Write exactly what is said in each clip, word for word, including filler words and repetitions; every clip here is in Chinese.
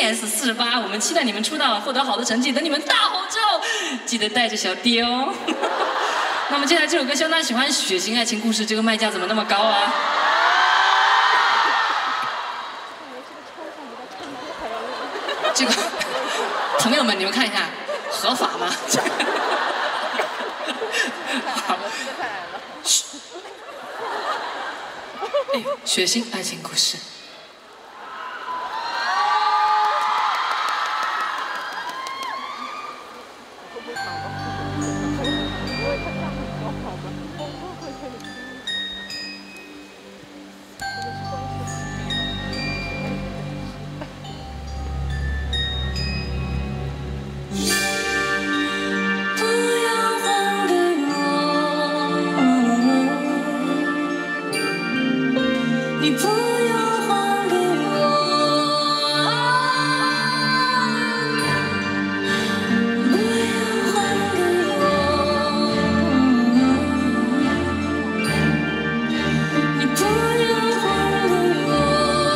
S 四十八，我们期待你们出道，获得好的成绩。等你们大红之后，记得带着小爹哦。那么接下来这首歌相当喜欢血腥爱情故事，这个卖价怎么那么高啊？这个朋友们，你们看一下，合法吗？好，嘘。哎，血腥爱情故事。 你不要还给我，不要还给我，你不要还给我。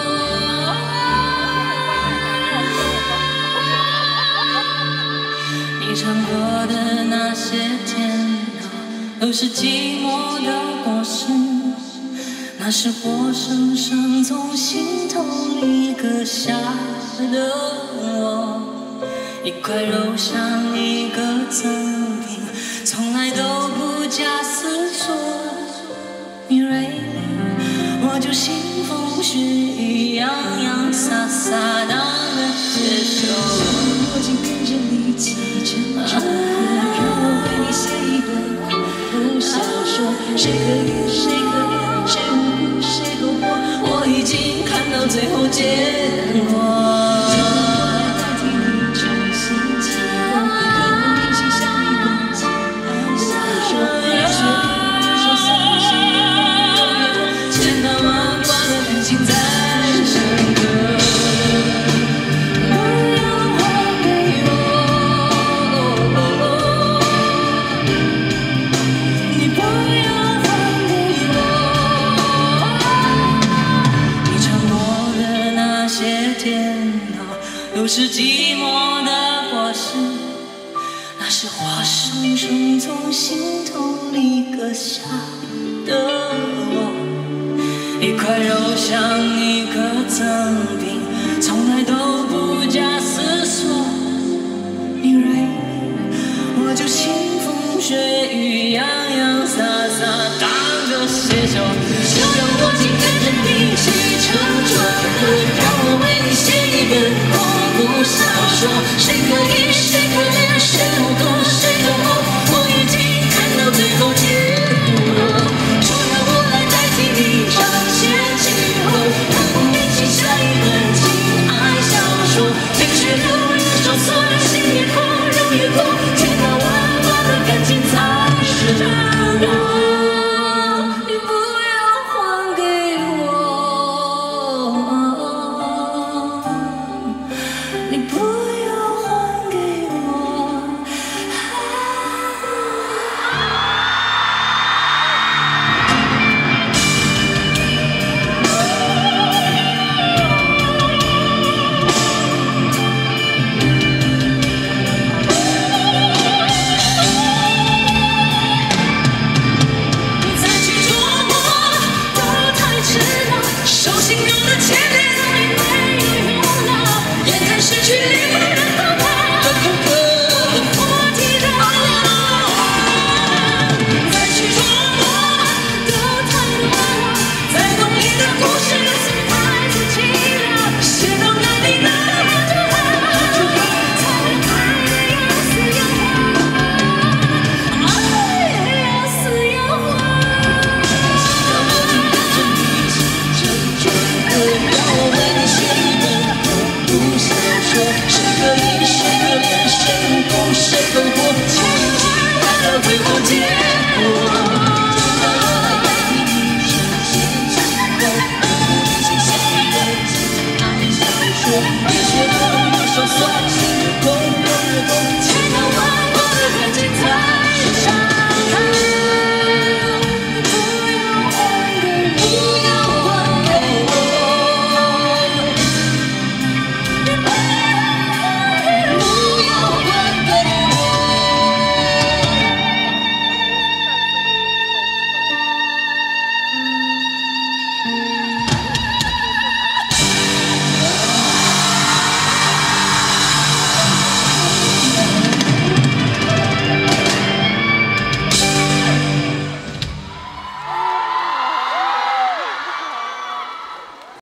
你尝过的那些甜头，都是寂寞的果实。 那是活生生从心头里割下的我，一块肉像一个赠品，从来都不假思索。你锐利，我就腥风血雨，洋洋洒洒当个接受。我紧跟着你起承转合，让我为你写一本恐怖小说，谁可怜谁可怜。 谁无辜，谁苟活？我已经看到最后结果。就让我来代替你重新启动，可能铭心像一本情爱小说，热血的就说散心越多越多，千刀万剐的感情在深刻。不要还给我，你不要。 都是寂寞的果实，那是活生生从心头里割下的我，一块肉像一个赠品，从来都不假思索。你锐利，我就腥风血雨，洋洋洒洒当个写手，就让我紧跟着你起承转合，让我为你写一本。 不小说，谁可疑，谁可怜，谁无辜，谁懂我？我已经看到最后结果，就让我来代替你彰显气候，让我铭心下一本情爱小说，热血流人手，所有心也空，肉也空，千刀万剐的感情才是真我。 热血的热手，算心空，热热空。